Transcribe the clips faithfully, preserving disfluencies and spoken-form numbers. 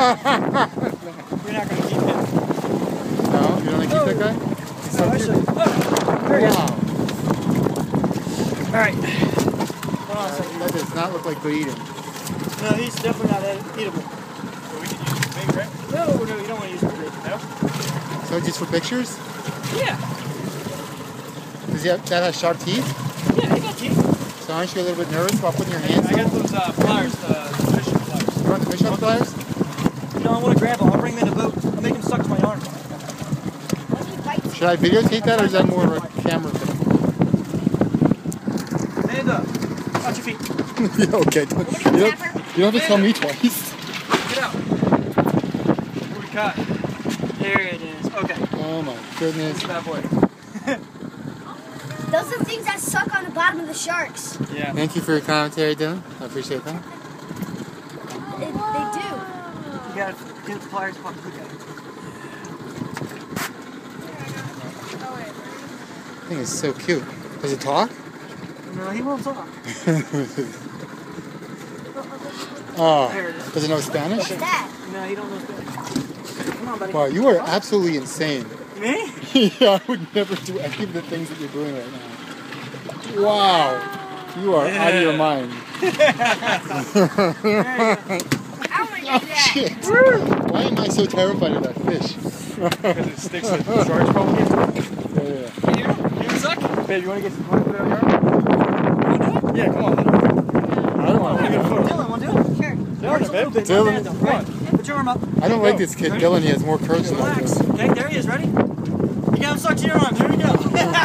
not going to keep him. No? You don't want to keep that guy? He's so No, I cute. should. Oh, there he is. Wow. Alright. Hold on a second. That does not look like good eating. No, he's definitely not ed- eatable. So we can use the big, right? No, no, you don't want to use the big. No? So just for pictures? Yeah. Does he have, that has sharp teeth? Yeah, he got teeth. So aren't you a little bit nervous about putting your hands I on got him? those uh, pliers, uh, fishing pliers. You want the fish hook pliers? No, I want to grab him. I'll bring him in the boat. I'll make him suck to my arm. Should I videotape that, or is that more of a camera thing? Stand up. Watch your feet. Yeah, okay. Don't, you, don't, you don't have to tell me twice. Get out. What we caught? There it is. Okay. Oh my goodness. Bad boy. Those are the things that suck on the bottom of the sharks. Yeah. Thank you for your commentary, Dylan. I appreciate that. They, they do. You gotta get the pliers. Look at it. That thing is so cute. Does it talk? No, he won't talk. Oh, There it is. does it know Spanish? What's that? No, he don't know Spanish. Come on, buddy. Wow, you are absolutely insane. Me? Yeah, I would never do any of the things that you're doing right now. Wow, you are out of your mind. I want to do Oh that. shit! Why am I so terrified of that fish? Because it sticks to the shark's probably. Yeah, yeah. You? You suck? Babe, you want to get some put it on your arm? Yeah, come on. I don't want to. Dylan, want to do it? Sure. Dylan, Just a little bit. Dylan. Not bad, though. Right. Put your arm up. I don't like this kid, Dylan. He has more courage than I Relax. do. Okay, there he is. Ready? You got him stuck to your arm. Here we go.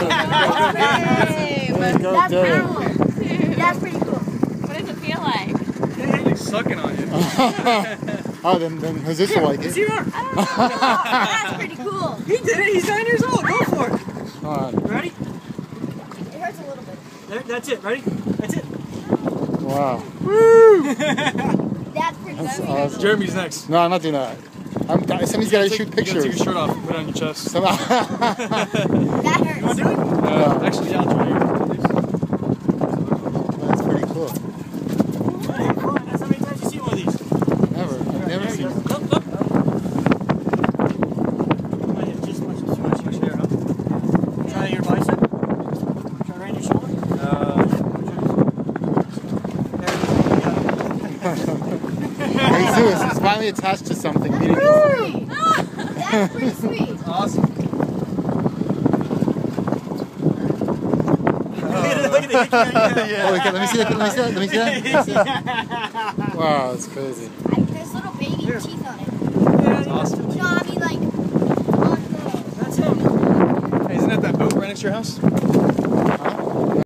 Hey, Let's go, that's Dylan. cool. That's pretty cool. What does it feel like? He's sucking on you. Oh, then, then Jesus will like It's it. your arm. I don't know. That's pretty cool. He did it. He's nine years old. Go for it. Come on. Ready? It hurts a little bit. There, that's it. Ready? That's it. Wow. That's pretty That's cool. awesome. Jeremy's next. No, I'm not doing that. I'm, somebody's got to shoot You gotta take pictures. your shirt off and put it on your chest. Some, That You want hurts. to do it? Uh, actually, yeah, I'll join you. that's pretty cool. Ready? Come on. That's how many times you see one of these. Never. I've never There seen you it. go. Up, up. Might have just much, too much much there, huh? Try your bicep. Try right in your shoulder. Uh, There you go. Jesus, it's finally attached to something meaningful. That's pretty sweet. awesome. Look at it, look at it. Oh, okay, let me see that. Let me see that. Let me see that. Let me see that. Wow, that's crazy. Like, there's little baby Here. teeth on it. That's awesome. No, I mean like on the. That's him. Hey, isn't that that boat right next to your house?